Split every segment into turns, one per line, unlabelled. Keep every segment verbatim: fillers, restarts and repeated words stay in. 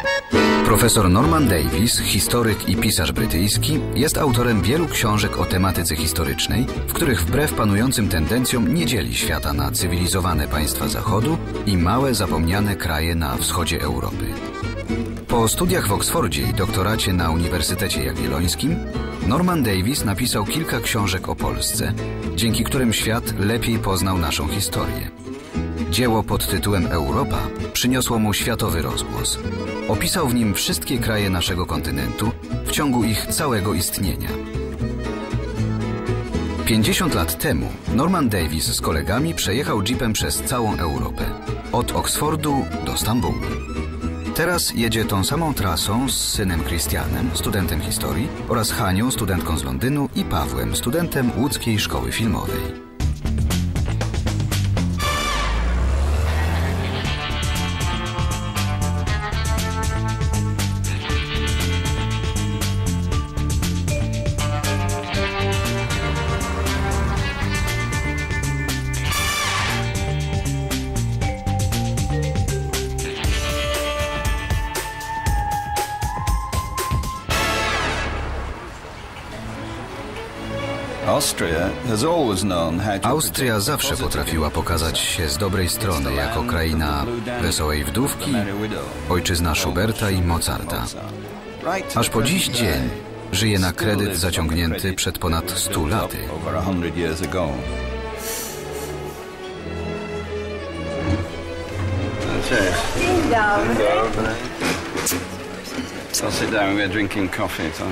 Profesor Norman Davies, historyk i pisarz brytyjski, jest autorem wielu książek o tematyce historycznej, w których wbrew panującym tendencjom nie dzieli świata na cywilizowane państwa Zachodu i małe, zapomniane kraje na wschodzie Europy. Po studiach w Oksfordzie i doktoracie na Uniwersytecie Jagiellońskim Norman Davies napisał kilka książek o Polsce, dzięki którym świat lepiej poznał naszą historię. Dzieło pod tytułem Europa przyniosło mu światowy rozgłos. Opisał w nim wszystkie kraje naszego kontynentu w ciągu ich całego istnienia. pięćdziesiąt lat temu Norman Davies z kolegami przejechał jeepem przez całą Europę, od Oksfordu do Stambułu. Teraz jedzie tą samą trasą z synem Christianem, studentem historii, oraz Hanią, studentką z Londynu, i Pawłem, studentem łódzkiej szkoły filmowej. Austria zawsze potrafiła pokazać się z dobrej strony jako kraina wesołej wdówki, ojczyzna Schuberta i Mozarta. Aż po dziś dzień żyje na kredyt zaciągnięty przed ponad stu laty.
Dzień dobry.
So sit down, we're drinking coffee. So.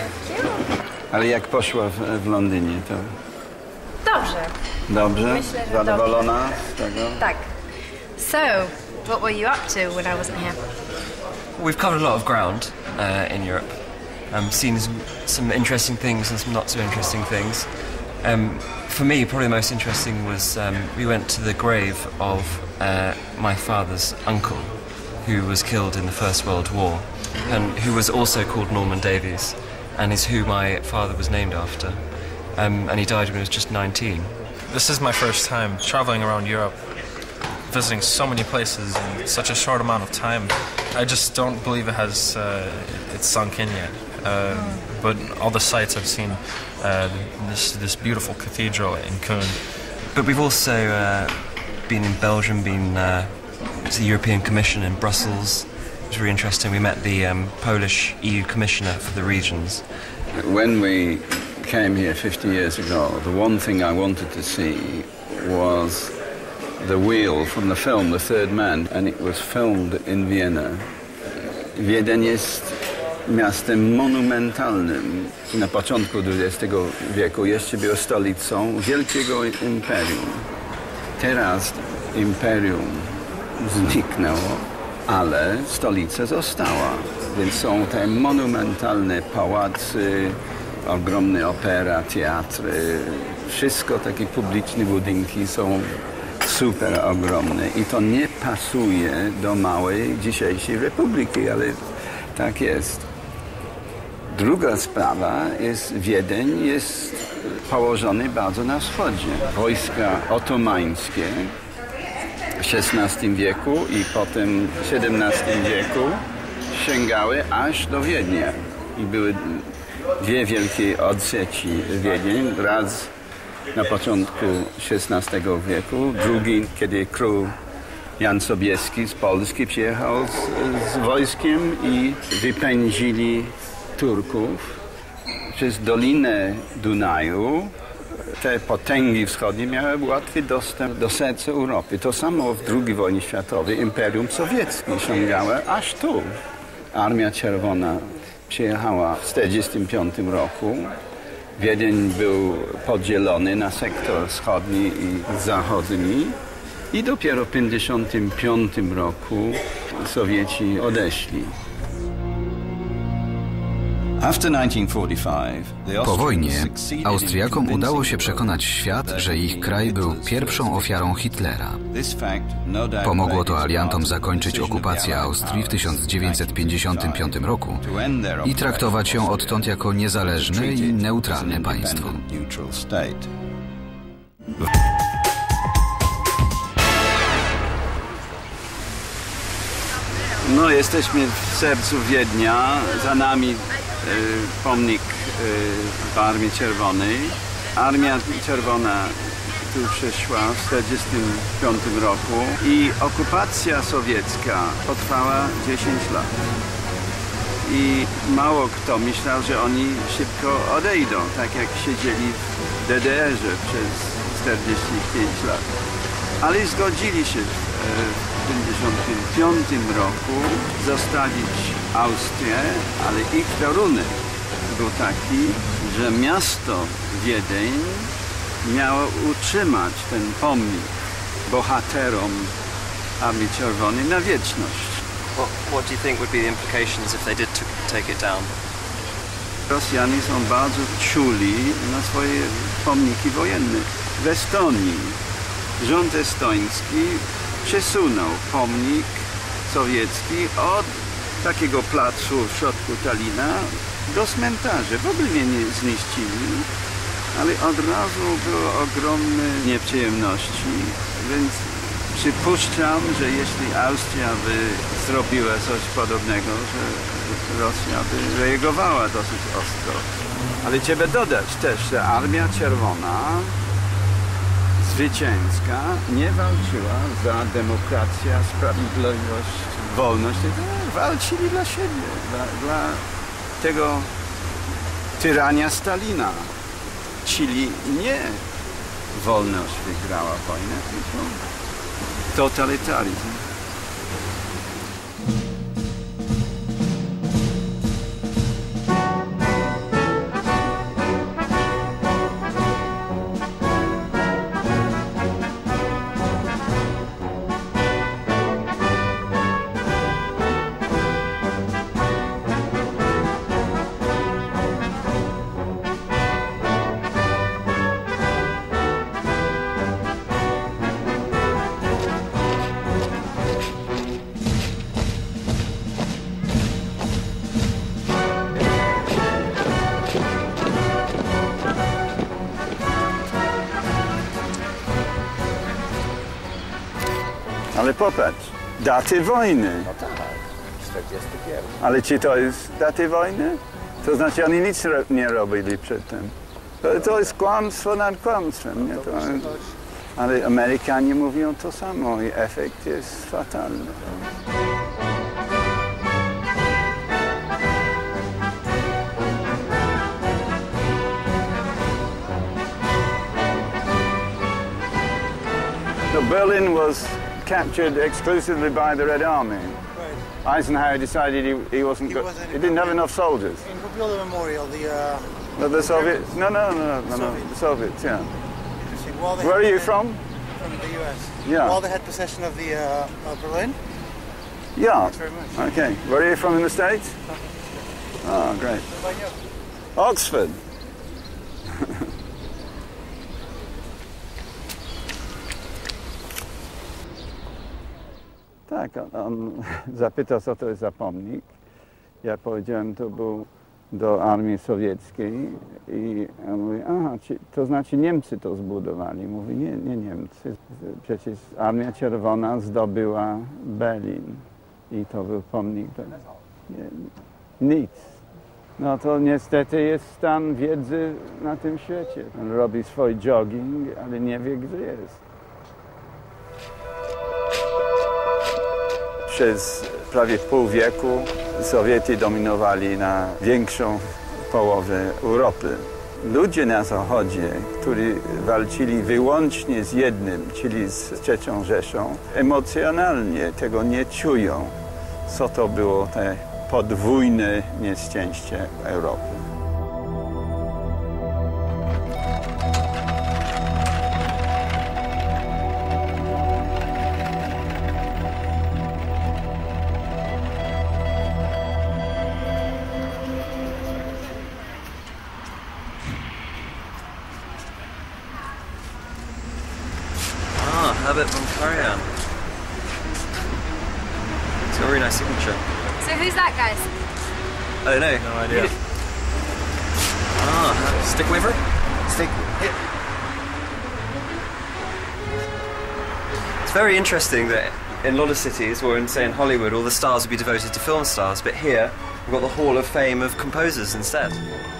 Ale jak poszła w, w Londynie, to...
Dobrze.
Dobrze?
Myślę, że
zadowolona
dobrze.
z tego?
Tak. So, what were you up to when I wasn't here?
We've covered a lot of ground uh, in Europe. Um, seen some, some interesting things and some not so interesting things. Um, for me, probably the most interesting was um, we went to the grave of uh, my father's uncle, who was killed in the First World War, and who was also called Norman Davies, and is who my father was named after. Um, and he died when he was just nineteen.
This is my first time traveling around Europe, visiting so many places in such a short amount of time. I just don't believe it has uh, it's sunk in yet. Uh, but all the sights I've seen, uh, this this beautiful cathedral in Koen.
But we've also uh, been in Belgium, been uh, to the European Commission in Brussels. It was really interesting. We met the um, Polish E U Commissioner for the regions.
When we came here fifty years ago, the one thing I wanted to see was the wheel from the film The Third Man, and it was filmed in Vienna. Wiedeń jest miastem monumentalnym. Na początku dwudziestego wieku jeszcze było stolicą wielkiego imperium. Teraz imperium zniknęło, ale stolica została. Więc są te monumentalne pałacy, ogromne opera, teatry, wszystko takie publiczne budynki są super ogromne i to nie pasuje do małej dzisiejszej republiki, ale tak jest. Druga sprawa jest, Wiedeń jest położony bardzo na wschodzie. Wojska otomańskie w szesnastym wieku i potem w siedemnastym wieku sięgały aż do Wiednia. I były dwie wielkie odseci Wiedeń. Raz na początku szesnastego wieku, drugi, kiedy król Jan Sobieski z Polski przyjechał z, z wojskiem i wypędzili Turków przez Dolinę Dunaju. Te potęgi wschodnie miały łatwy dostęp do serca Europy. To samo w drugiej wojnie światowej Imperium Sowieckie sięgało aż tu. Armia Czerwona przyjechała w tysiąc dziewięćset czterdziestym piątym roku. Wiedeń był podzielony na sektor wschodni i zachodni i dopiero w tysiąc dziewięćset pięćdziesiątym piątym roku Sowieci odeszli.
Po wojnie Austriakom udało się przekonać świat, że ich kraj był pierwszą ofiarą Hitlera. Pomogło to aliantom zakończyć okupację Austrii w tysiąc dziewięćset pięćdziesiątym piątym roku i traktować ją odtąd jako niezależne i neutralne państwo.
No, jesteśmy w sercu Wiednia, za nami y, pomnik y, Armii Czerwonej. Armia Czerwona tu przyszła w tysiąc dziewięćset czterdziestym piątym roku i okupacja sowiecka potrwała dziesięć lat. I mało kto myślał, że oni szybko odejdą, tak jak siedzieli w D D R-ze przez czterdzieści pięć lat. Ale zgodzili się w tysiąc dziewięćset pięćdziesiątym piątym roku zostawić Austrię, ale ich warunek był taki, że miasto Wiedeń miało utrzymać ten pomnik bohaterom Armii Czerwonej na wieczność.
What, what do you think would be the implications if they did to take it down?
Rosjanie są bardzo czuli na swoje pomniki wojenne. W Estonii rząd estoński przesunął pomnik sowiecki od takiego placu w środku Talina do cmentarza. W ogóle mnie nie zniszczyli, ale od razu było ogromne nieprzyjemności, więc przypuszczam, że jeśli Austria by zrobiła coś podobnego, że Rosja by reagowała dosyć ostro. Ale trzeba dodać też, że Armia Czerwona zwycięska nie walczyła za demokrację, sprawiedliwość, wolność. Walczyli dla siebie, dla, dla tego tyrania Stalina. Czyli nie wolność wygrała wojnę, tylko totalitaryzm. Ale popatrz, daty wojny.
No tak, czterdziesty pierwszy.
Ale czy to jest daty wojny? To znaczy oni nic ro nie robili przedtem. To, to jest kłamstwo nad kłamstwem. Nie? To, ale Amerykanie mówią to samo i efekt jest fatalny. So Berlin was captured exclusively by the Red Army. Right. Eisenhower decided he, he wasn't. He, go wasn't he didn't have enough soldiers.
In Popiela Memorial, the. Uh,
no, the Soviets. No, no, no, no, no. The Soviets. Yeah.
Where
are you from?
From the U S.
Yeah.
While they had possession of the uh, of Berlin.
Yeah.
Thanks very much.
Okay. Where are you from in the States? Oh, great.
What about you?
Oxford. Tak, on, on zapytał, co to jest za pomnik. Ja powiedziałem, to był do armii sowieckiej i on mówi, aha, to znaczy Niemcy to zbudowali. Mówi, nie, nie Niemcy. Przecież Armia Czerwona zdobyła Berlin i to był pomnik. Nie, nic. No to niestety jest stan wiedzy na tym świecie. On robi swój jogging, ale nie wie, gdzie jest. Przez prawie pół wieku Sowieci dominowali na większą połowę Europy. Ludzie na Zachodzie, którzy walczyli wyłącznie z jednym, czyli z trzecią Rzeszą, emocjonalnie tego nie czują, co to było te podwójne nieszczęście Europy.
Herbert von Karajan. It's got a really nice signature.
So who's that, guys?
I don't know.
No idea.
Ah, stick with her?
Stick.
It's very interesting that in a lot of cities, or in, say, in Hollywood, all the stars would be devoted to film stars, but here we've got the Hall of Fame of composers instead.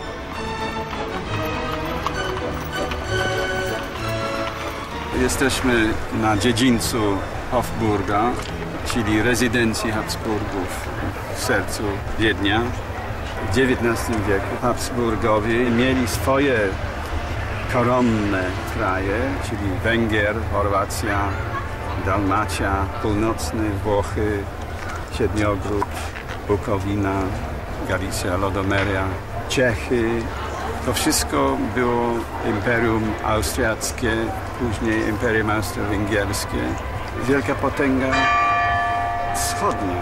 Jesteśmy na dziedzińcu Hofburga, czyli rezydencji Habsburgów w sercu Wiednia. W dziewiętnastym wieku Habsburgowie mieli swoje koronne kraje, czyli Węgier, Chorwacja, Dalmacja, północne Włochy, Siedmiogród, Bukowina, Galicja, Lodomeria, Czechy. To wszystko było Imperium Austriackie, później Imperium Austro-Węgierskie. Wielka potęga wschodnia.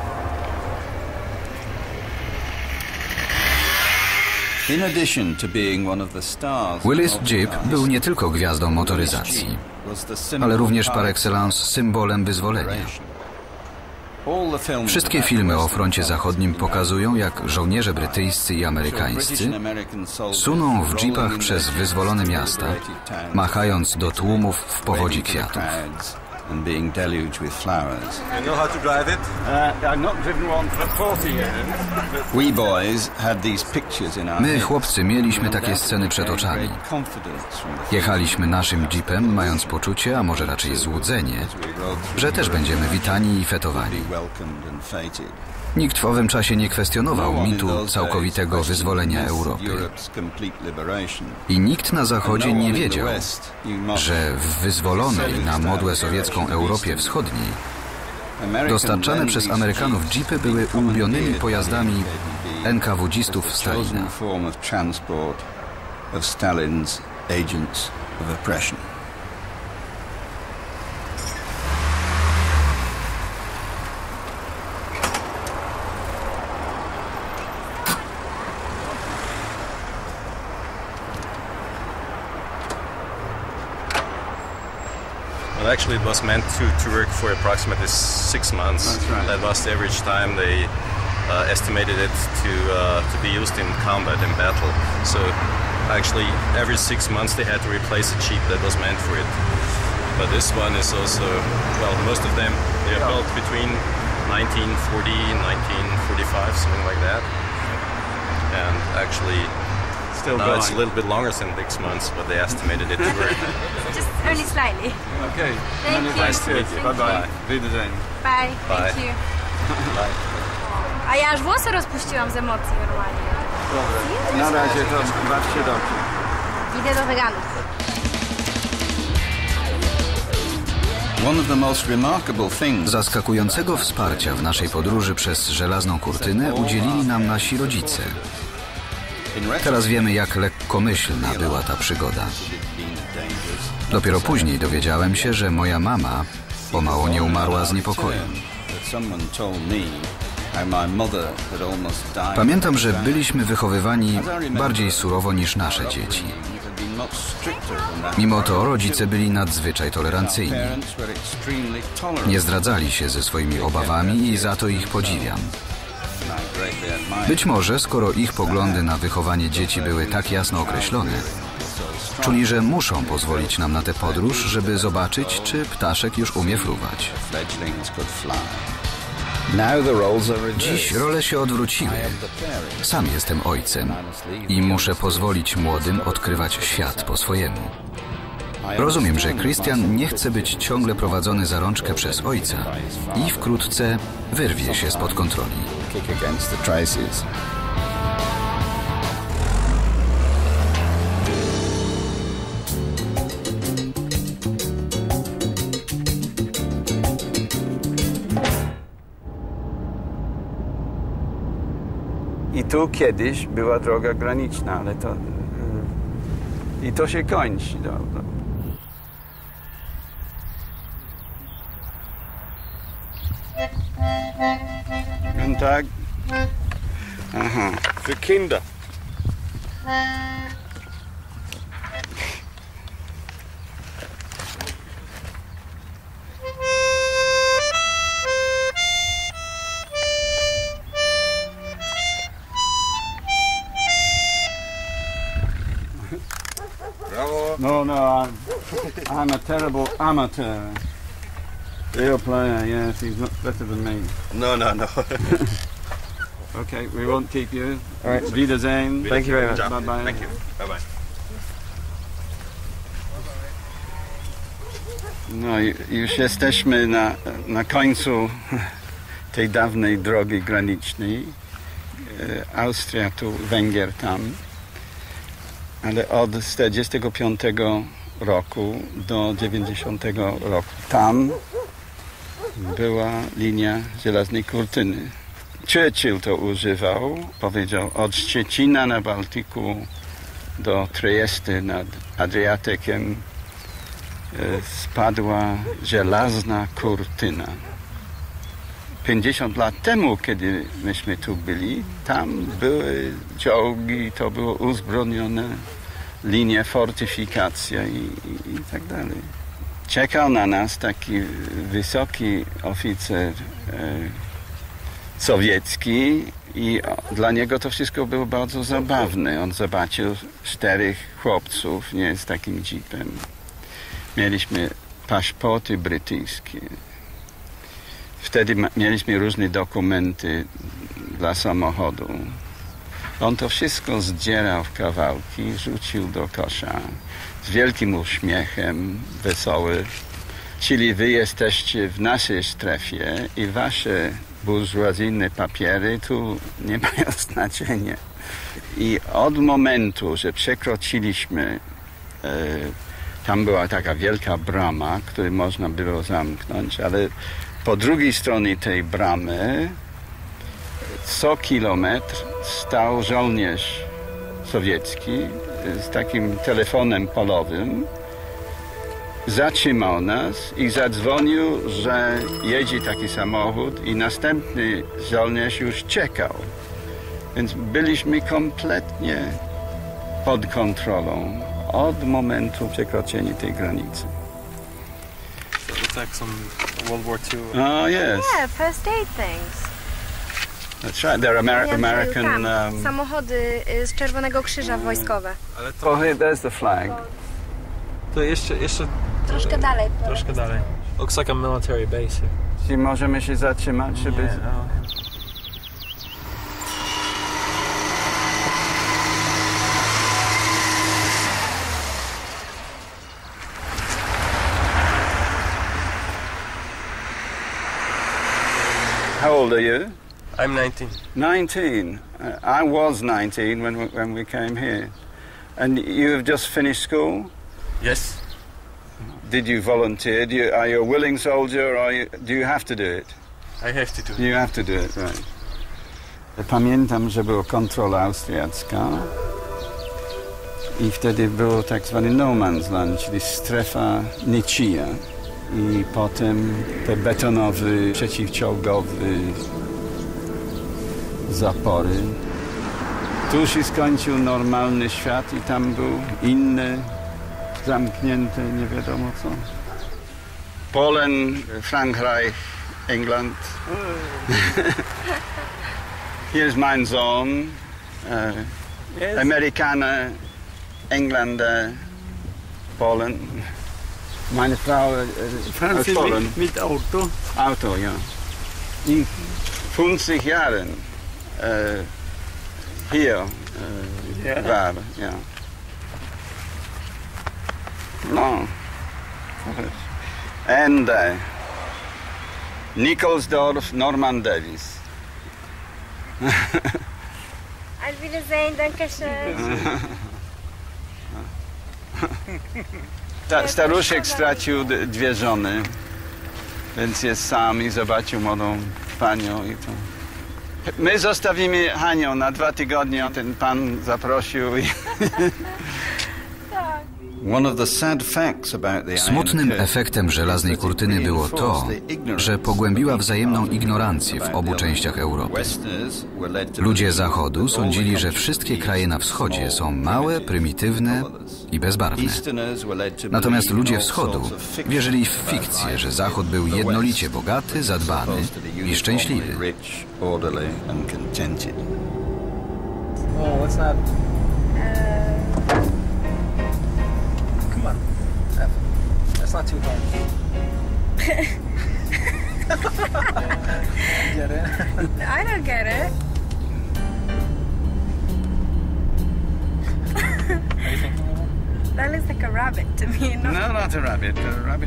Willys Jeep był nie tylko gwiazdą motoryzacji, ale również par excellence symbolem wyzwolenia. Wszystkie filmy o froncie zachodnim pokazują, jak żołnierze brytyjscy i amerykańscy suną w jeepach przez wyzwolone miasta, machając do tłumów w powodzi kwiatów.
And being deluged with flowers. You know how to drive it? Uh, I've not driven one for forty years. We boys had these pictures in our
My, chłopcy, mieliśmy takie sceny przed oczami. Jechaliśmy naszym jeepem, mając poczucie, a może raczej złudzenie, że też będziemy witani i fetowani. Nikt w owym czasie nie kwestionował mitu całkowitego wyzwolenia Europy. I nikt na Zachodzie nie wiedział, że w wyzwolonej na modłę sowiecką Europie Wschodniej dostarczane przez Amerykanów jeepy były ulubionymi pojazdami en ka wu dzistów Stalina.
Well, actually, it was meant to, to work for approximately six months.
That's right.
That was the average time they uh, estimated it to uh, to be used in combat, in battle. So, actually, every six months they had to replace a jeep that was meant for it. But this one is also, well, most of them they are built between nineteen forty and nineteen forty-five, something like that. And actually,
Still
now
going.
it's a little bit longer than six months, but they estimated it to work.
Just only slightly.
Okay.
Thank you.
Nice to meet you.
Bye bye.
Bye.
Wiedersehen.
Bye.
Bye.
Thank you.
Bye.
A ja aż włosy rozpuściłam z emocji normalnie.
Dobra. Na razie to bawcie dobrze.
Idę do weganów.
Zaskakującego wsparcia w naszej podróży przez żelazną kurtynę udzielili nam nasi rodzice. Teraz wiemy, jak lekkomyślna była ta przygoda. Dopiero później dowiedziałem się, że moja mama pomału nie umarła z niepokojem. Pamiętam, że byliśmy wychowywani bardziej surowo niż nasze dzieci. Mimo to rodzice byli nadzwyczaj tolerancyjni. Nie zdradzali się ze swoimi obawami i za to ich podziwiam. Być może, skoro ich poglądy na wychowanie dzieci były tak jasno określone, czuli, że muszą pozwolić nam na tę podróż, żeby zobaczyć, czy ptaszek już umie fruwać. Dziś role się odwróciły. Sam jestem ojcem i muszę pozwolić młodym odkrywać świat po swojemu. Rozumiem, że Christian nie chce być ciągle prowadzony za rączkę przez ojca i wkrótce wyrwie się spod kontroli.
I tu kiedyś była droga graniczna, ale to... I to się kończy. Dobra. Guten Tag. Aha.
Für Kinder.
No, no, I'm, I'm a terrible amateur. Real player, yes, he's not better than me.
No, no, no.
Okay, we won't keep you.
All right.
Wiedersehen.
Thank you very much.
Bye bye.
Thank you. Bye bye.
No i już jesteśmy na, na końcu tej dawnej drogi granicznej. E, Austria tu, Węgier tam. Ale od czterdziestego piątego roku do dziewięćdziesiątego roku tam była linia żelaznej kurtyny. Churchill to używał, powiedział, od Szczecina na Bałtyku do Trieste nad Adriatykiem spadła żelazna kurtyna. pięćdziesiąt lat temu, kiedy myśmy tu byli, tam były czołgi, to było uzbrojone linie, fortyfikacja i, i, i tak dalej. Czekał na nas taki wysoki oficer e, sowiecki i dla niego to wszystko było bardzo zabawne. On zobaczył czterech chłopców, nie z takim jeepem. Mieliśmy paszporty brytyjskie. Wtedy mieliśmy różne dokumenty dla samochodu. On to wszystko zdzierał w kawałki, rzucił do kosza z wielkim uśmiechem, wesoły. Czyli wy jesteście w naszej strefie i wasze burżuazyjne papiery tu nie mają znaczenia. I od momentu, że przekroczyliśmy, e, tam była taka wielka brama, którą można było zamknąć, ale po drugiej stronie tej bramy co kilometr stał żołnierz sowiecki z takim telefonem polowym. Zatrzymał nas i zadzwonił, że jedzie taki samochód i następny żołnierz już czekał. Więc byliśmy kompletnie pod kontrolą od momentu przekroczenia tej granicy.
So it's like some World War Two.
Oh, yes.
Yeah, first aid things.
That's right. They're Amer
Ja
American...
tam,
Um...
samochody y, z Czerwonego Krzyża wojskowe.
Ale to,
Oh, here, there's the flag.
to jeszcze, jeszcze
Troszkę dalej.
troszkę dalej. Looks like a military base here.
Czy możemy się zatrzymać, żeby...
Yeah, no.
How old are you?
I'm nineteen.
nineteen. Uh, I was nineteen when we, when we came here. And you have just finished school?
Yes.
Did you volunteer? Do you, are you a willing soldier or are you, do you have to do it?
I have to do it.
You have to do it, right. Pamiętam, że była kontrola austriacka i wtedy było tak zwany no man's land, czyli strefa niczyja. I potem te betonowe, przeciwczołgowe zapory. Tu się skończył normalny świat i tam był inny, zamknięty, nie wiadomo co. Polen, Frankreich, England. Here's mein Sohn, uh, yes. Amerikaner, Engländer, Polen. Meine Frau äh, aus Polen.
Mit, mit Auto.
Auto, ja. In fünfzig Jahren äh, hier äh,
Ja.
war, ja. No. And uh, Nikolsdorf, Norman Davis.
Auf Wiedersehen, danke schön.
Ta, staruszek stracił d- dwie żony, więc jest sam i zobaczył młodą panią i to. My zostawimy Hanią na dwa tygodnie, ten pan zaprosił i...
Smutnym efektem żelaznej kurtyny było to, że pogłębiła wzajemną ignorancję w obu częściach Europy. Ludzie Zachodu sądzili, że wszystkie kraje na wschodzie są małe, prymitywne i bezbarwne. Natomiast ludzie Wschodu wierzyli w fikcję, że Zachód był jednolicie bogaty, zadbany i szczęśliwy.
Oh, what's that? Come on. That's not too hard.
Get it?
I don't get it. That looks like a rabbit to me. No,
No, not a rabbit. A rabbit.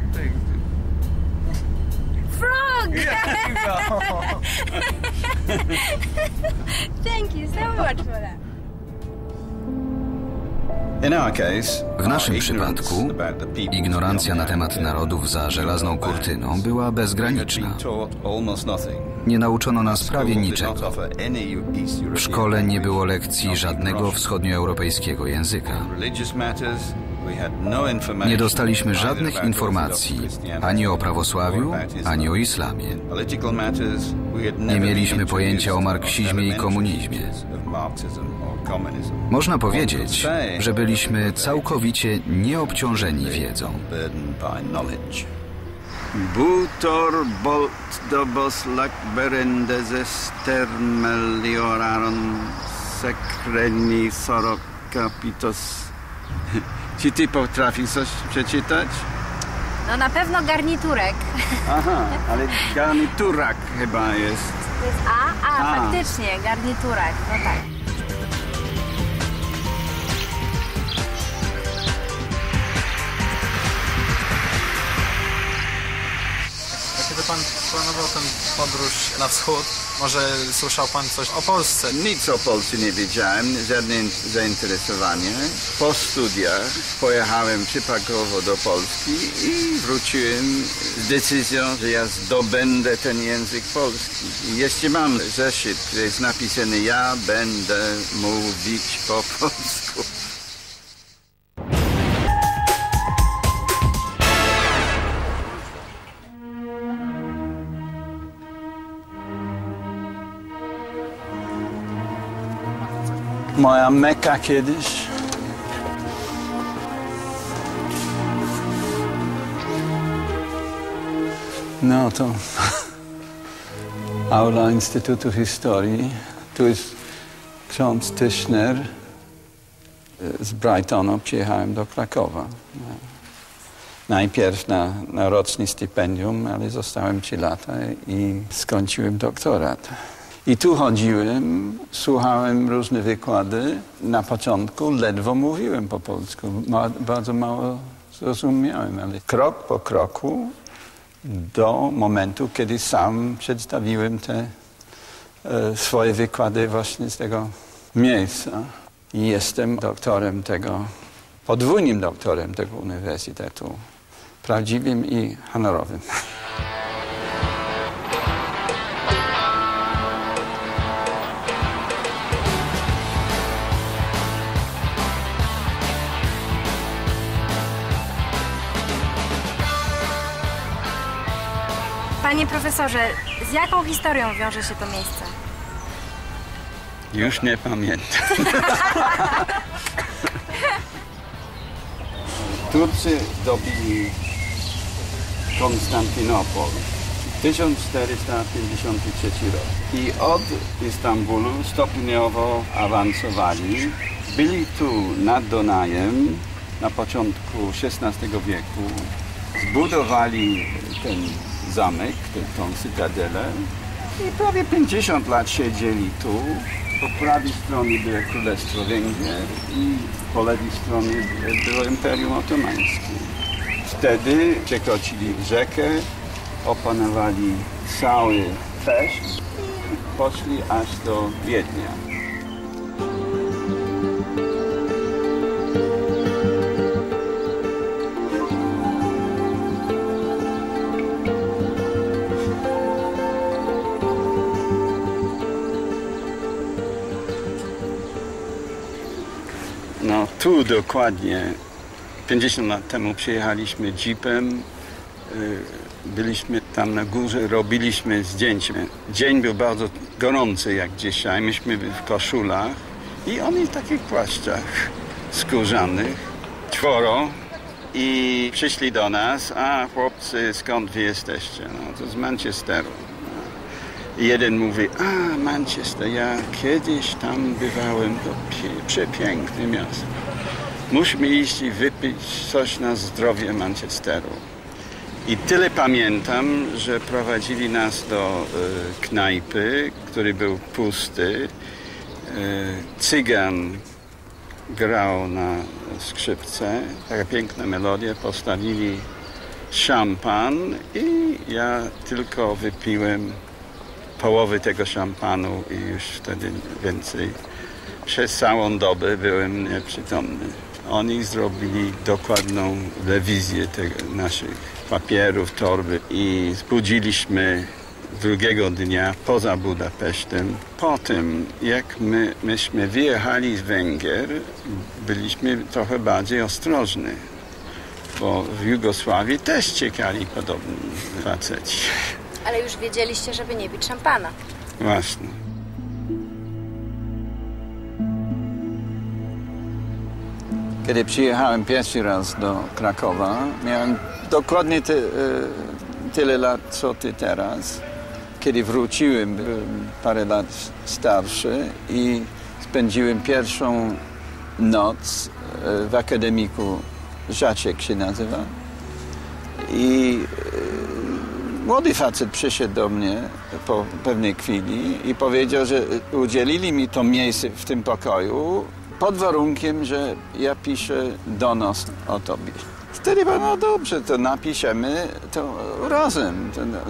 frog! Thank you so much for that.
W naszym przypadku ignorancja na temat narodów za żelazną kurtyną była bezgraniczna. Nie nauczono nas prawie niczego. W szkole nie było lekcji żadnego wschodnioeuropejskiego języka. Nie dostaliśmy żadnych informacji ani o prawosławiu, ani o islamie. Nie mieliśmy pojęcia o marksizmie i komunizmie. Można powiedzieć, że byliśmy całkowicie nieobciążeni wiedzą.
Butor bolt dobos lak berendezes termelioraron sekreni sorok kapitos. Czy ty potrafisz coś przeczytać?
No na pewno garniturek.
Aha, ale garniturak chyba jest.
To jest A? A,
A.
faktycznie, garniturek, no tak.
Kiedy pan planował tę podróż na wschód, może słyszał pan coś o Polsce?
Nic o Polsce nie wiedziałem, żadne zainteresowanie. Po studiach pojechałem przypadkowo do Polski i wróciłem z decyzją, że ja zdobędę ten język polski. I jeszcze mam zeszyt, który jest napisany: ja będę mówić po polsku. Moja Mekka kiedyś. No to aula Instytutu Historii. Tu jest ksiądz Tyszner. Z Brightonu przyjechałem do Krakowa. Najpierw na, na roczne stypendium, ale zostałem trzy lata i skończyłem doktorat. I tu chodziłem, słuchałem różne wykłady. Na początku ledwo mówiłem po polsku, ma, bardzo mało zrozumiałem, ale krok po kroku do momentu, kiedy sam przedstawiłem te e, swoje wykłady właśnie z tego miejsca. I jestem doktorem tego, podwójnym doktorem tego uniwersytetu, prawdziwym i honorowym.
Panie profesorze, z jaką historią wiąże się to miejsce?
Już nie pamiętam. Turcy dobili Konstantynopol tysiąc czterysta pięćdziesiąty trzeci rok i od Istambułu stopniowo awansowali. Byli tu nad Dunajem na początku szesnastego wieku. Zbudowali ten zamek, tą cytadelę i prawie pięćdziesiąt lat siedzieli tu. Po prawej stronie było Królestwo Węgier i po lewej stronie było Imperium Otomańskie. Wtedy przekroczyli rzekę, opanowali cały Peszt i poszli aż do Wiednia. No tu dokładnie pięćdziesiąt lat temu przyjechaliśmy jeepem, byliśmy tam na górze, robiliśmy zdjęcia. Dzień był bardzo gorący jak dzisiaj, myśmy byli w koszulach i oni w takich płaszczach skórzanych, czworo, i przyszli do nas: a chłopcy, skąd wy jesteście? No to z Manchesteru. I jeden mówi: a Manchester, ja kiedyś tam bywałem, to przepiękne miasto. Musimy iść i wypić coś na zdrowie Manchesteru. I tyle pamiętam, że prowadzili nas do y, knajpy, który był pusty. Y, cygan grał na skrzypce, taka piękna melodia, postawili szampan i ja tylko wypiłem połowę tego szampanu i już wtedy więcej. Przez całą dobę byłem nieprzytomny. Oni zrobili dokładną rewizję tego, naszych papierów, torby i zbudziliśmy drugiego dnia poza Budapesztem. Potem, jak my, myśmy wyjechali z Węgier, byliśmy trochę bardziej ostrożni, bo w Jugosławii też ciekali podobni faceci.
Ale już wiedzieliście, żeby nie pić szampana.
Właśnie. Kiedy przyjechałem pierwszy raz do Krakowa, miałem dokładnie ty, tyle lat, co ty teraz. Kiedy wróciłem, byłem parę lat starszy i spędziłem pierwszą noc w akademiku, Żaczek się nazywa. I młody facet przyszedł do mnie po pewnej chwili i powiedział, że udzielili mi to miejsce w tym pokoju pod warunkiem, że ja piszę donos o tobie. Wtedy powiedział, no dobrze, to napiszemy to razem.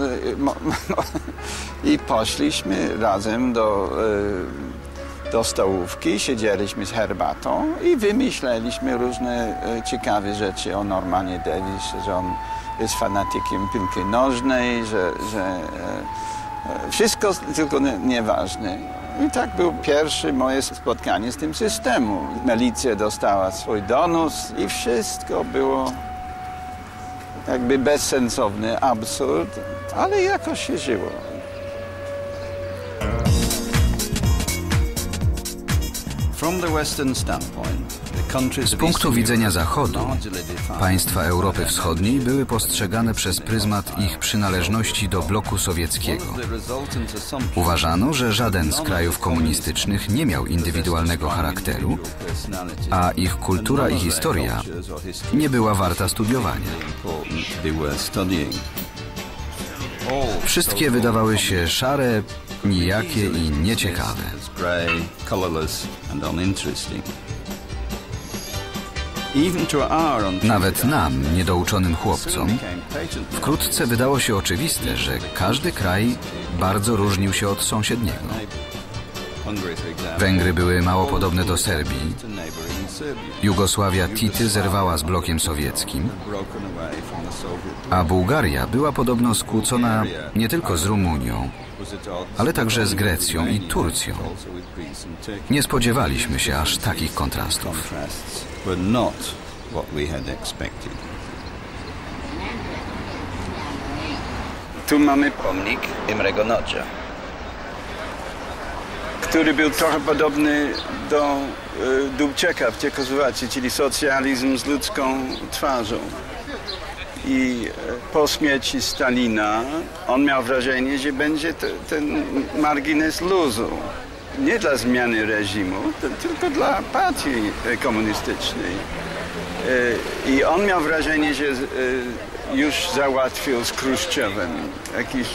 I poszliśmy razem do, do stołówki, siedzieliśmy z herbatą i wymyśleliśmy różne ciekawe rzeczy o Normanie Davis, że on jest fanatykiem piłki nożnej, że, że wszystko tylko nieważne. I tak było pierwsze moje spotkanie z tym systemem. Milicja dostała swój donos i wszystko było jakby bezsensowny absurd, ale jakoś się żyło.
Z punktu widzenia Zachodu, państwa Europy Wschodniej były postrzegane przez pryzmat ich przynależności do bloku sowieckiego. Uważano, że żaden z krajów komunistycznych nie miał indywidualnego charakteru, a ich kultura i historia nie była warta studiowania. Wszystkie wydawały się szare, nijakie i nieciekawe. Nawet nam, niedouczonym chłopcom, wkrótce wydało się oczywiste, że każdy kraj bardzo różnił się od sąsiedniego. Węgry były mało podobne do Serbii. Jugosławia Tity zerwała z blokiem sowieckim, a Bułgaria była podobno skłócona nie tylko z Rumunią, ale także z Grecją i Turcją. Nie spodziewaliśmy się aż takich kontrastów.
Tu mamy pomnik Imrego Nagya, który był trochę podobny do y, Dubčeka w Czechosłowacji, czyli socjalizm z ludzką twarzą. I po śmierci Stalina on miał wrażenie, że będzie te, ten margines luzu. Nie dla zmiany reżimu, tylko dla partii komunistycznej. I on miał wrażenie, że już załatwił z Chruszczowem jakiś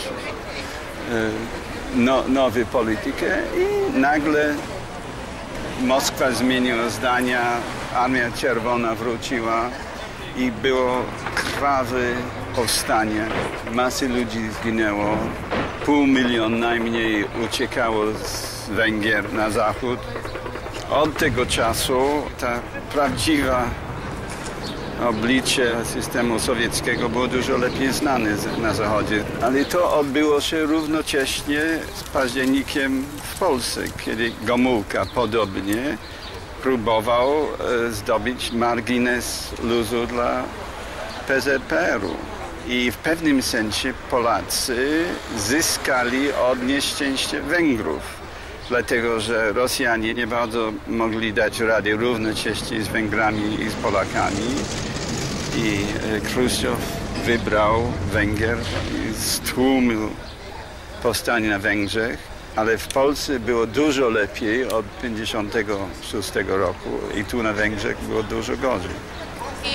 no, nowy politykę i nagle Moskwa zmieniła zdania, Armia Czerwona wróciła i było krwawe powstanie. Masy ludzi zginęło, pół miliona najmniej uciekało z Węgier na zachód. Od tego czasu ta prawdziwa oblicze systemu sowieckiego było dużo lepiej znane na Zachodzie. Ale to odbyło się równocześnie z październikiem w Polsce, kiedy Gomułka podobnie próbował zdobyć margines luzu dla P Z P R u. I w pewnym sensie Polacy zyskali od nieszczęścia Węgrów, dlatego że Rosjanie nie bardzo mogli dać rady równocześnie z Węgrami i z Polakami. I Chruszczow wybrał Węgier i stłumił powstanie na Węgrzech, ale w Polsce było dużo lepiej od pięćdziesiątego szóstego roku i tu na Węgrzech było dużo gorzej.
I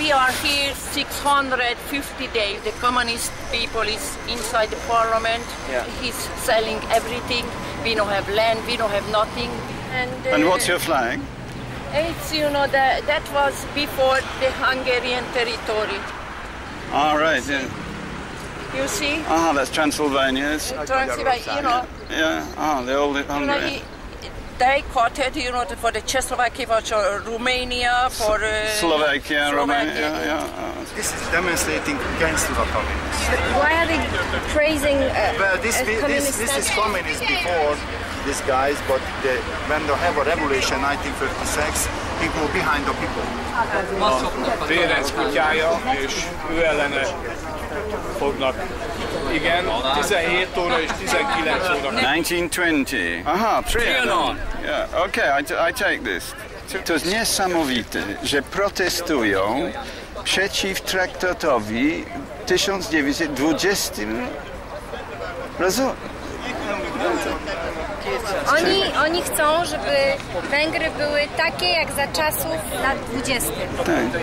We are here six hundred fifty days. The communist people is inside the parliament.
Yeah.
He's selling everything. We don't have land, we don't have nothing. And, uh,
And what's your flag?
It's, you know, that, that was before the Hungarian territory.
All right, yeah.
You see?
Ah, that's Transylvania. It's-
Transylvania, you know,
Yeah, ah, the old
you know
Hungary.
he, they caught it, you know, for the Czechoslovakia, for Romania, for uh,
Slovakia, Romania,
Slovakia.
yeah, yeah.
This is demonstrating against the communists.
Why are they praising uh,
Well, this,
a
this,
communist
this is
country?
communist before these guys, but the, when they have a revolution nineteen fifty-six, people behind the people.
Ferenc kutyája, és ő ellene fognak. Igen, tizenhét óra és tizenkilenc óra.
nineteen twenty. Aha, Trianon. Yeah, okay, I, t- I take this. To jest niesamowite, że protestują przeciw traktatowi tysiąc dziewięćset dwudziestym. Rozumiem?
Oni, oni chcą, żeby Węgry były takie jak za czasów lat dwudziestych.
Tak.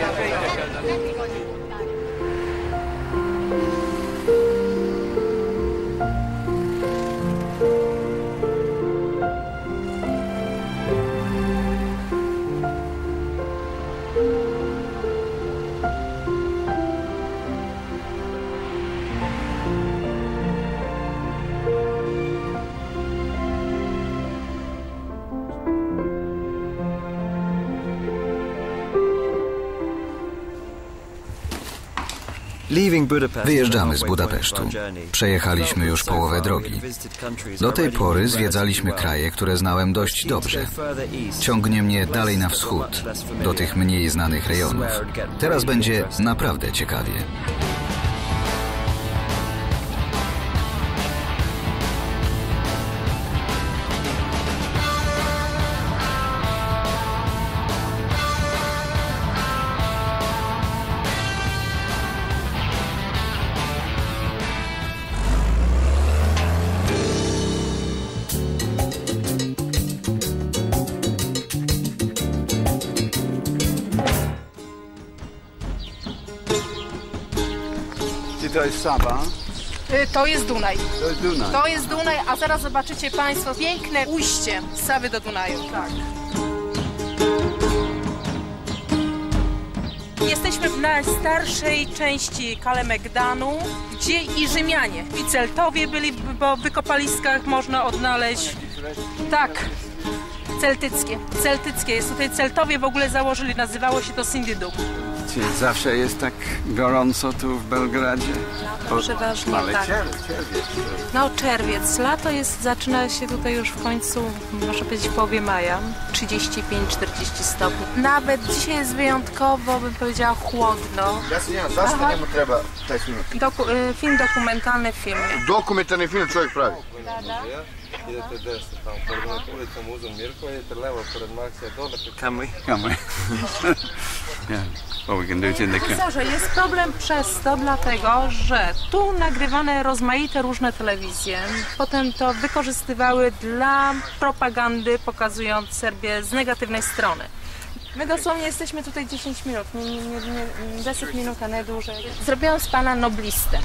Wyjeżdżamy z Budapesztu. Przejechaliśmy już połowę drogi. Do tej pory zwiedzaliśmy kraje, które znałem dość dobrze. Ciągnie mnie dalej na wschód, do tych mniej znanych rejonów. Teraz będzie naprawdę ciekawie. To jest Saba.
To jest Dunaj.
To jest Dunaj.
To jest Dunaj, a zaraz zobaczycie Państwo piękne ujście z Sawy do Dunaju. Tak. Jesteśmy w najstarszej części Kalemegdanu, gdzie i Rzymianie, i Celtowie byli, bo w wykopaliskach można odnaleźć. Tak. Celtyckie. Celtyckie. Jest tutaj Celtowie w ogóle założyli, nazywało się to Sindydum.
Czy zawsze jest tak gorąco tu w Belgradzie?
No, przeważnie
Ale
tak.
czerwiec, czerwiec.
No czerwiec, lato jest, zaczyna się tutaj już w końcu, można powiedzieć w połowie maja, trzydzieści pięć czterdzieści stopni. Nawet dzisiaj jest wyjątkowo, bym powiedziała, chłodno.
Ja se njena, zašto
Aha.
njemu treba taj film?
Doku, y, film dokumentalny w filmie.
Dokumentarni film čovjek pravi.
Idete desno, tamo pored ulicom Uzun Mirko, idete lewo pored Maksija dole.
Can we? Can we? Yeah. Well, we can do it in the car.
Profesorze, jest problem przez to, dlatego, że tu nagrywane rozmaite różne telewizje, potem to wykorzystywały dla propagandy, pokazując Serbię z negatywnej strony. My dosłownie jesteśmy tutaj dziesięć minut, nie, nie, nie, nie, deset minut, a nie dłużej. Zrobiłam z pana noblistę.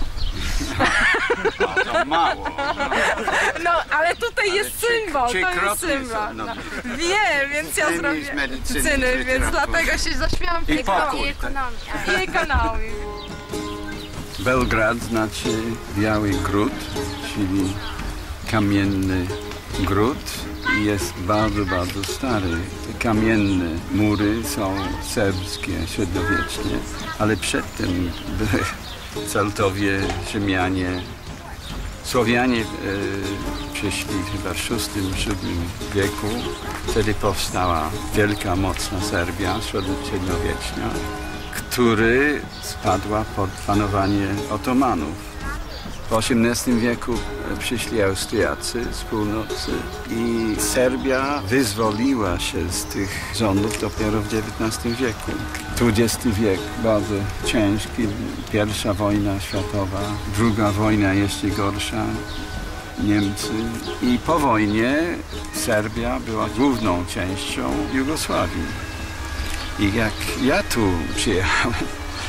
To mało.
No, ale tutaj jest symbol, to jest
trzykrotnie
symbol.
są
No.
noblistę.
Wiem, więc ja
Cyny
zrobię
z medycyny,
cyny, więc
literatury.
dlatego się zaśmiałam w
I
tej
pokój.
I ekonomii. I ekonomii.
Belgrad znaczy Biały Gród, czyli kamienny gród i jest bardzo, bardzo stary. Te kamienne mury są serbskie, średniowieczne, ale przedtem były Celtowie, Rzymianie, Słowianie e, przyszli chyba w szóstym siódmym wieku. Wtedy powstała wielka, mocna Serbia średniowieczna, która spadła pod panowanie Otomanów. W osiemnastym wieku przyszli Austriacy z północy i Serbia wyzwoliła się z tych rządów dopiero w dziewiętnastym wieku. dwudziesty wiek bardzo ciężki, pierwsza wojna światowa, druga wojna jeszcze gorsza, Niemcy i po wojnie Serbia była główną częścią Jugosławii. I jak ja tu przyjechałem,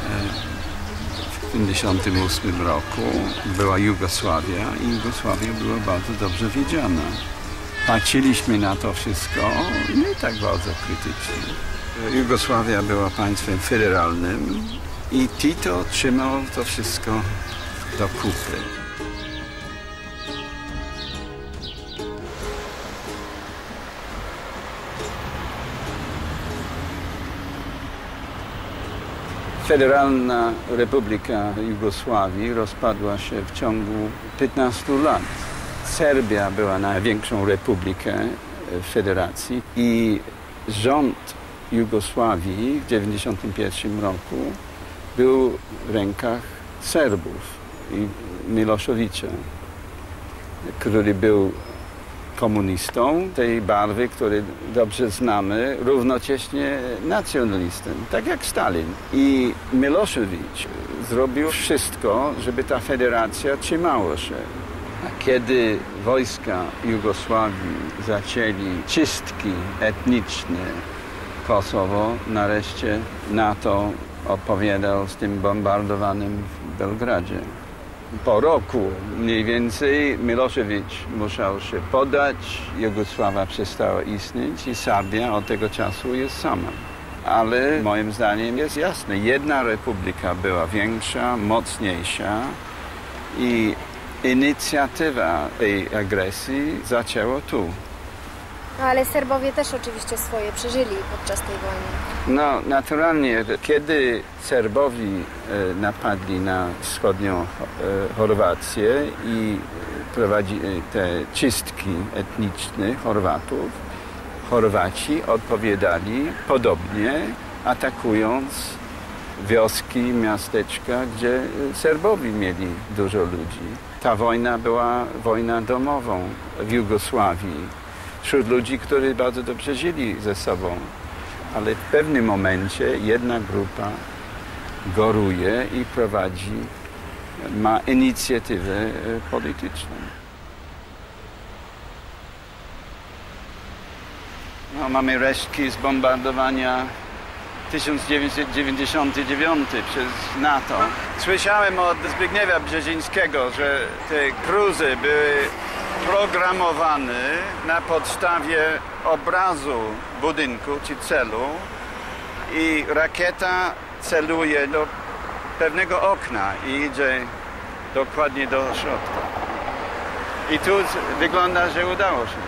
W pięćdziesiątym ósmym roku była Jugosławia i Jugosławia była bardzo dobrze wiedziana. Patrzyliśmy na to wszystko nie tak bardzo krytycznie. Jugosławia była państwem federalnym i Tito trzymał to wszystko do kupy. Federalna Republika Jugosławii rozpadła się w ciągu piętnastu lat. Serbia była największą republiką federacji i rząd Jugosławii w dziewięćdziesiątym pierwszym roku był w rękach Serbów i Miloševića, który był komunistą tej barwy, który dobrze znamy, równocześnie nacjonalistą, tak jak Stalin. I Milošević zrobił wszystko, żeby ta federacja trzymała się. A kiedy wojska Jugosławii zaczęli czystki etniczne Kosowo, nareszcie NATO odpowiadał z tym bombardowanym w Belgradzie. Po roku mniej więcej Milošević musiał się poddać, Jugosławia przestała istnieć i Serbia od tego czasu jest sama. Ale moim zdaniem jest jasne, jedna republika była większa, mocniejsza i inicjatywa tej agresji zaczęła tu.
No, ale Serbowie też oczywiście swoje przeżyli podczas tej wojny.
No, naturalnie, kiedy Serbowie e, napadli na wschodnią e, Chorwację i prowadzili te czystki etniczne Chorwatów, Chorwaci odpowiadali podobnie, atakując wioski, miasteczka, gdzie Serbowie mieli dużo ludzi. Ta wojna była wojną domową w Jugosławii. Wśród ludzi, którzy bardzo dobrze żyli ze sobą. Ale w pewnym momencie jedna grupa goruje i prowadzi, ma inicjatywę polityczną. No, mamy resztki z bombardowania tysiąc dziewięćset dziewięćdziesiątego dziewiątego przez NATO. Słyszałem od Zbigniewa Brzezińskiego, że te cruzy były programowane na podstawie obrazu budynku czy celu i rakieta celuje do pewnego okna i idzie dokładnie do środka. I tu wygląda, że udało się.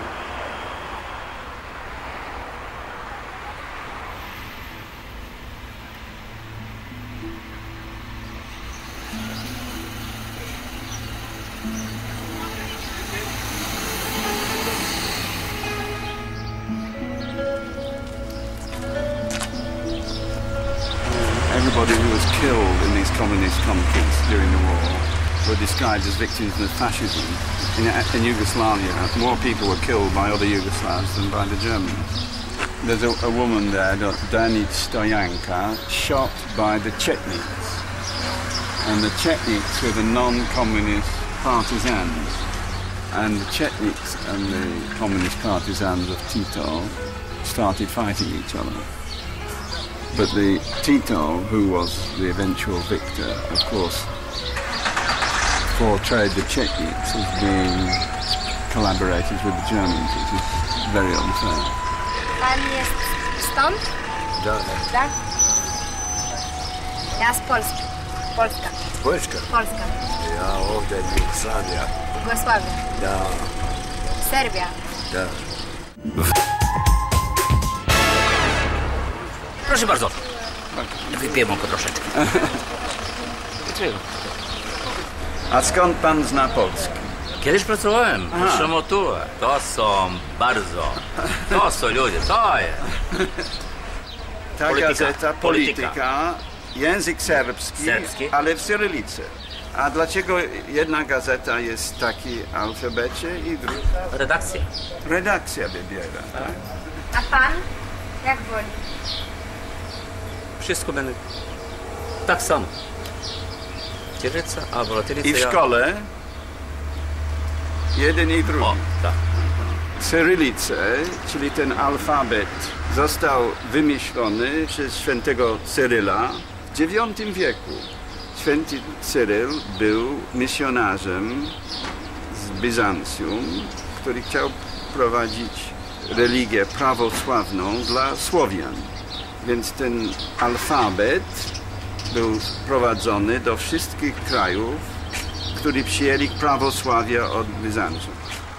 Everybody who was killed in these communist conflicts during the war were described as victims of fascism. In, in Yugoslavia, more people were killed by other Yugoslavs than by the Germans. There's a, a woman there, Danit Stoyanka, shot by the Chetniks. And the Chetniks were the non-communist partisans. And the Chetniks and the communist partisans of Tito started fighting each other. But the Tito, who was the eventual victor, of course, portrayed the Chetniks as being collaborators with the Germans, which is very unfair.
Pan jest stąd?
Tak.
Tak? Ja z Polski. Polska.
Polska?
Polska.
Ja ovdje Jugoslavia.
Jugosławia.
Da.
Serbia.
Da.
Proszę bardzo. Wypiję mąko troszeczkę.
A skąd pan zna Polski?
Kiedyś pracowałem w Szomotułę. To są bardzo... To są ludzie, to jest.
Ta
Polityka.
gazeta, polityka, polityka, język serbski,
Serbski,
ale w cyrylicy. A dlaczego jedna gazeta jest w takiej alfabecie i druga?
Redakcja.
Redakcja wybiera, tak?
A pan? Jak woli?
Wszystko będę tak samo. Cyrylica, albo latynica.
I w szkole jeden i drugi.
O, tak.
Cyrylicę, czyli ten alfabet, został wymyślony przez świętego Cyryla W dziewiątym wieku święty Cyryl był misjonarzem z Bizancjum, który chciał prowadzić religię prawosławną dla Słowian. Więc ten alfabet był prowadzony do wszystkich krajów, którzy przyjęli prawosławie od Bizancjum.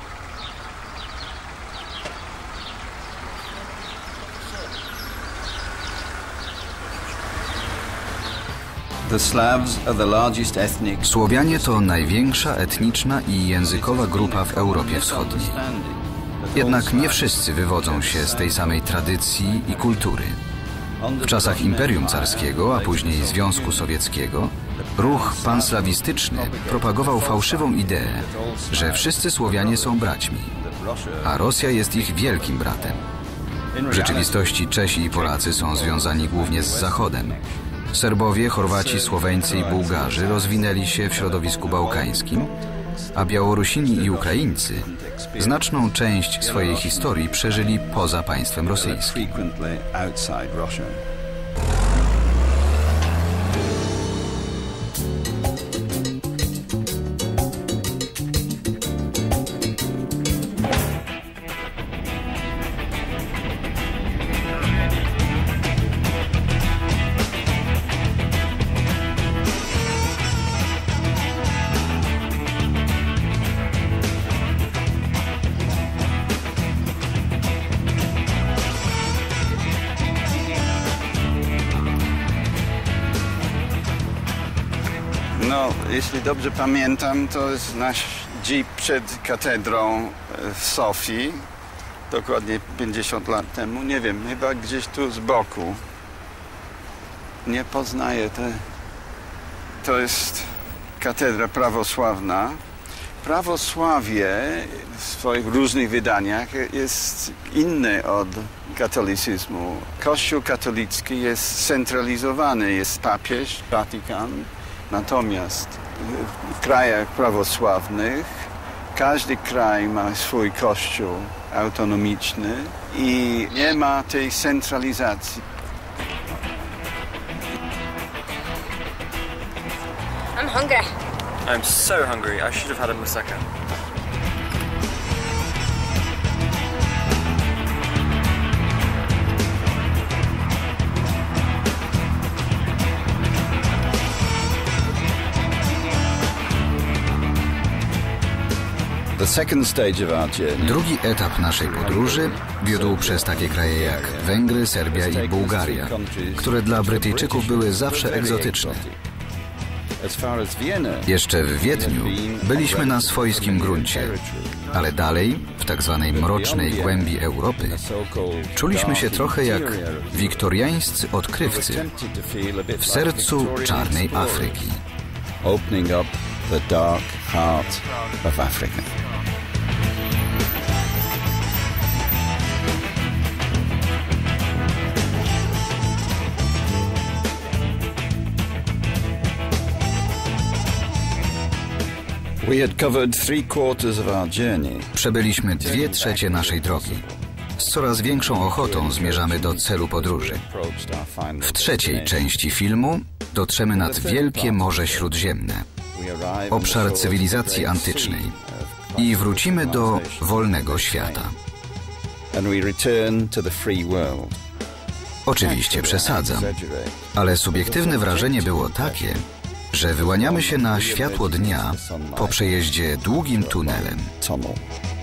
Słowianie to największa etniczna i językowa grupa w Europie Wschodniej. Jednak nie wszyscy wywodzą się z tej samej tradycji i kultury. W czasach Imperium Carskiego, a później Związku Sowieckiego, ruch panslawistyczny propagował fałszywą ideę, że wszyscy Słowianie są braćmi, a Rosja jest ich wielkim bratem. W rzeczywistości Czesi i Polacy są związani głównie z Zachodem. Serbowie, Chorwaci, Słoweńcy i Bułgarzy rozwinęli się w środowisku bałkańskim, a Białorusini i Ukraińcy znaczną część swojej historii przeżyli poza państwem rosyjskim.
No, jeśli dobrze pamiętam, to jest nasz jeep przed katedrą w Sofii, dokładnie pięćdziesiąt lat temu. Nie wiem, chyba gdzieś tu z boku. Nie poznaję te... To jest katedra prawosławna. Prawosławie w swoich różnych wydaniach jest inne od katolicyzmu. Kościół katolicki jest scentralizowany, jest papież, Watykan. Natomiast w krajach prawosławnych każdy kraj ma swój kościół autonomiczny i nie ma tej centralizacji.
I'm hungry.
I'm so hungry. I should have had a moussaka.
Drugi etap naszej podróży wiódł przez takie kraje jak Węgry, Serbia i Bułgaria, które dla Brytyjczyków były zawsze egzotyczne. Jeszcze w Wiedniu byliśmy na swojskim gruncie, ale dalej, w tak zwanej mrocznej głębi Europy, czuliśmy się trochę jak wiktoriańscy odkrywcy w sercu czarnej Afryki.
Opening up the dark heart of Africa.
Przebyliśmy dwie trzecie naszej drogi. Z coraz większą ochotą zmierzamy do celu podróży. W trzeciej części filmu dotrzemy nad Wielkie Morze Śródziemne, obszar cywilizacji antycznej, i wrócimy do wolnego świata. Oczywiście przesadzam, ale subiektywne wrażenie było takie, że wyłaniamy się na światło dnia po przejeździe długim tunelem.